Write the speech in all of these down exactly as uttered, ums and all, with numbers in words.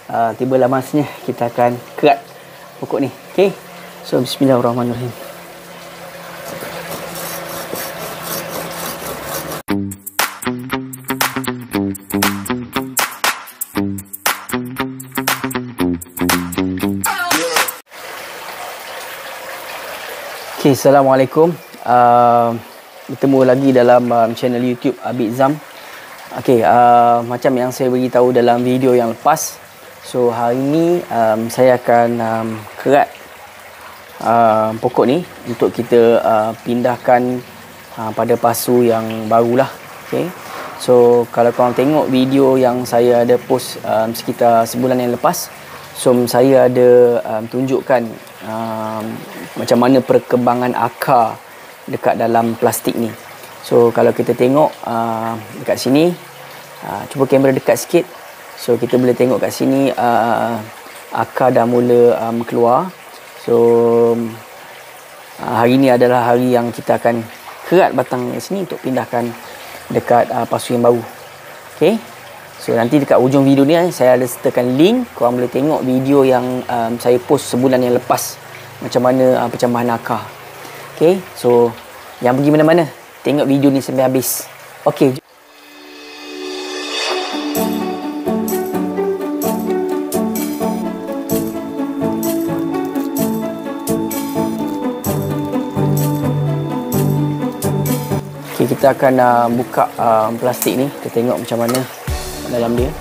uh, tibalah masanya kita akan kerat pokok ni. Okey. So bismillahirrahmanirrahim. Okay, Assalamualaikum. Uh, bertemu lagi dalam um, channel YouTube Abid Zam. Okay, uh, macam yang saya beritahu dalam video yang lepas. So, hari ini um, saya akan um, kerat uh, pokok ni untuk kita uh, pindahkan uh, pada pasu yang barulah. Okay. So, kalau korang tengok video yang saya ada post um, sekitar sebulan yang lepas, so saya ada um, tunjukkan um, macam mana perkembangan akar dekat dalam plastik ni. So kalau kita tengok uh, dekat sini, uh, cuba kamera dekat sikit. So kita boleh tengok kat sini uh, akar dah mula um, keluar. So uh, hari ni adalah hari yang kita akan kerat batang sini untuk pindahkan dekat uh, pasu yang baru. Okay. So nanti dekat ujung video ni saya ada sertakan link, korang boleh tengok video yang um, saya post sebulan yang lepas macam mana uh, pencambahan akar. Okay, so jangan pergi mana-mana, tengok video ni sampai habis. Okay. Okay, kita akan uh, buka uh, plastik ni, kita tengok macam mana dalam dia.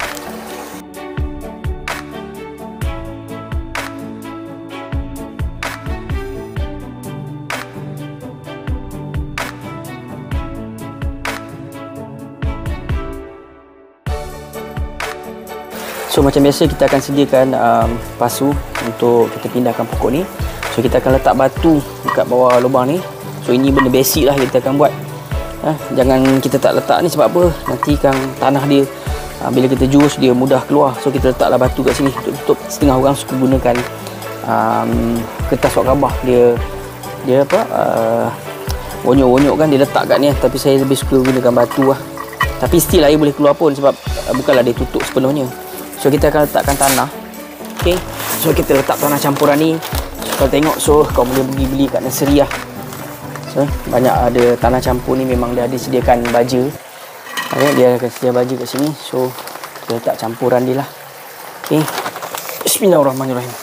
So macam biasa kita akan sediakan um, pasu untuk kita pindahkan pokok ni. So kita akan letak batu dekat bawah lubang ni. So ini benda basic lah kita akan buat. Ha, jangan kita tak letak ni sebab apa? Nanti kan tanah dia uh, bila kita jurus dia mudah keluar. So kita letaklah batu kat sini untuk tutup. Setengah orang suka gunakan um, kertas wak gabah. Dia dia apa? Uh, wonyok-wonyok kan dia letak kat ni. Tapi saya lebih suka gunakan batu lah. Tapi still air boleh keluar pun sebab uh, bukanlah dia tutup sepenuhnya. So kita akan letakkan tanah. Okay. So kita letak tanah campuran ni. So kalau tengok, so kau boleh pergi beli kat nursery lah. So banyak ada tanah campur ni, memang dia ada sediakan baja. Okay, dia akan sedia baja kat sini. So kita letak campuran dia lah. Okay. Bismillahirrahmanirrahim.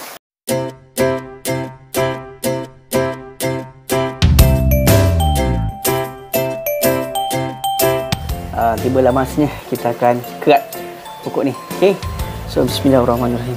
Uh, tibalah masanya kita akan kerat pokok ni. Okay. So bismillahirrahmanirrahim.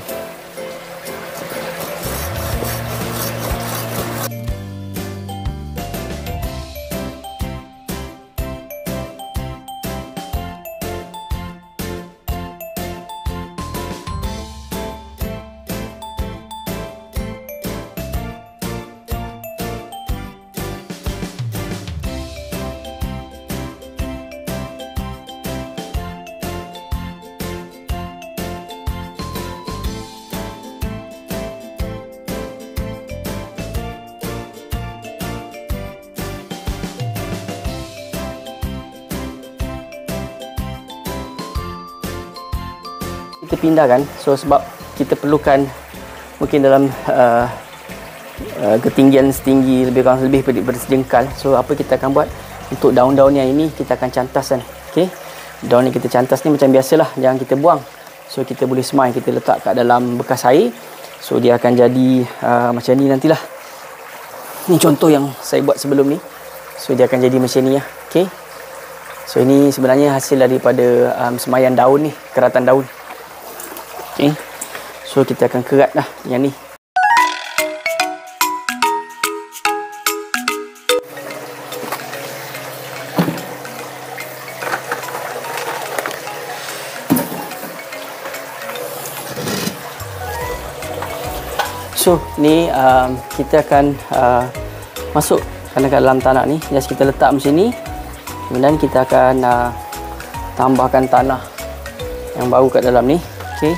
Kita pindahkan, so sebab kita perlukan mungkin dalam uh, uh, ketinggian setinggi lebih kurang lebih bersejengkal. So apa kita akan buat untuk daun-daun yang ini, kita akan cantaskan. Okay, daun yang kita cantas ni macam biasalah, jangan kita buang. So kita boleh semai, kita letak kat dalam bekas air. So dia akan jadi uh, macam ni nantilah. Ni contoh yang saya buat sebelum ni. So dia akan jadi macam ni lah. Okay. So ini sebenarnya hasil daripada um, semaian daun ni, keratan daun. Okay. So kita akan kerat lah yang ni. So ni um, kita akan uh, masuk ke dalam tanah ni. Just kita letak macam ni. Kemudian kita akan uh, tambahkan tanah yang baru kat dalam ni. Okay.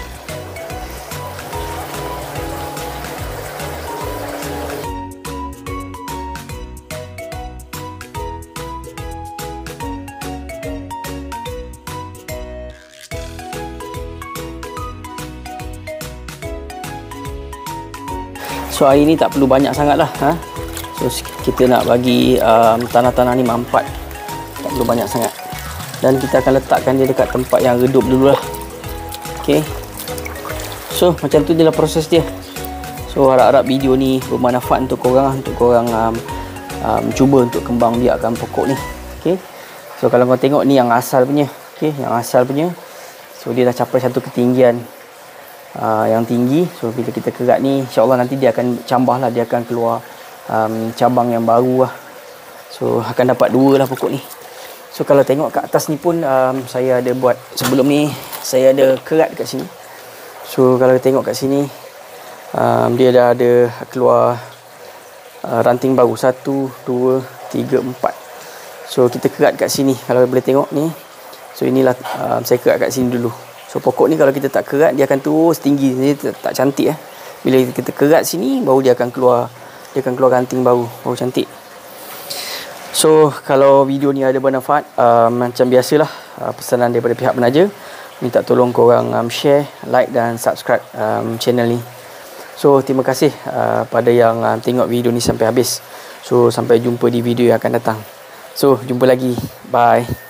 So air ni tak perlu banyak sangat lah. Ha? So kita nak bagi um, tanah-tanah ni mampat, tak perlu banyak sangat. Dan kita akan letakkan dia dekat tempat yang redup dulu lah. Okay. So macam tu je lah proses dia. So harap-harap video ni bermanfaat untuk korang, untuk korang um, um, cuba untuk kembang biakkan pokok ni. Okay. So kalau kau tengok ni yang asal punya, okay, yang asal punya. So dia dah capai satu ketinggian uh, yang tinggi. So bila kita kerat ni, insyaAllah nanti dia akan cambah lah, dia akan keluar um, cabang yang baru lah. So akan dapat dua lah pokok ni. So kalau tengok kat atas ni pun um, saya ada buat, sebelum ni saya ada kerat kat sini. So kalau tengok kat sini um, dia dah ada keluar uh, ranting baru, satu, dua, tiga, empat. So kita kerat kat sini, kalau boleh tengok ni. So inilah um, saya kerat kat sini dulu. So pokok ni kalau kita tak kerat, dia akan terus tinggi, dia tak, tak cantik eh. Bila kita kerat sini, baru dia akan keluar, dia akan keluar ranting baru, baru cantik. So kalau video ni ada bermanfaat, uh, macam biasalah, uh, pesanan daripada pihak penaja, minta tolong korang um, share, like dan subscribe um, channel ni. So terima kasih uh, pada yang um, tengok video ni sampai habis. So sampai jumpa di video yang akan datang. So jumpa lagi, bye.